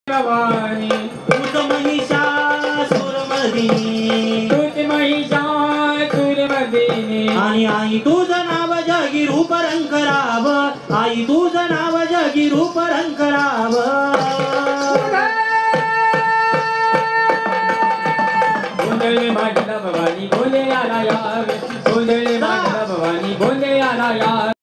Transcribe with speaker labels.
Speaker 1: भवानी
Speaker 2: तूच महिषासुरमर्दिनी
Speaker 1: तूच महिषासुरमर्दिनी
Speaker 2: आणि आई तुझं नाव जगी रूप रंकराव आई तुझं नाव जगी रूप रंकराव
Speaker 1: गोंधळे मांडला भवानी गोंधळे आला यावे गोंधळे मांडला भवानी गोंधळे आला यावे